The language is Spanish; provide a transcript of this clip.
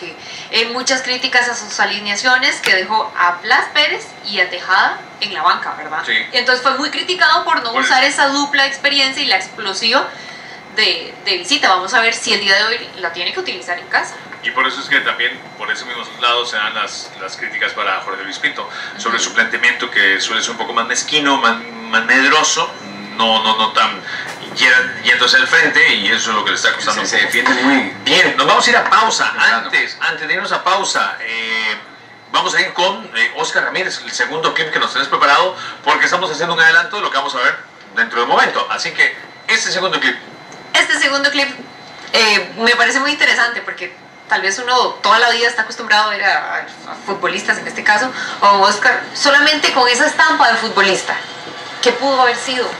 porque muchas críticas a sus alineaciones, que dejó a Blas Pérez y a Tejada en la banca, ¿verdad? Sí. Y entonces fue muy criticado por no usar esa dupla experiencia y la explosiva de visita. Vamos a ver si el día de hoy la tiene que utilizar en casa. Y por eso es que también por ese mismo lado se dan las críticas para Jorge Luis Pinto sobre su planteamiento, que suele ser un poco más mezquino, más medroso, no tan yéndose al frente, y eso es lo que le está costando. Se defiende muy bien. Nos vamos a ir a pausa. Claro. Antes de irnos a pausa, vamos a ir con Oscar Ramírez, el segundo clip que nos tenés preparado, porque estamos haciendo un adelanto de lo que vamos a ver dentro de un momento. Así que este segundo clip Me parece muy interesante porque tal vez uno toda la vida está acostumbrado a ver a futbolistas, en este caso, o Oscar, solamente con esa estampa de futbolista. ¿Qué pudo haber sido?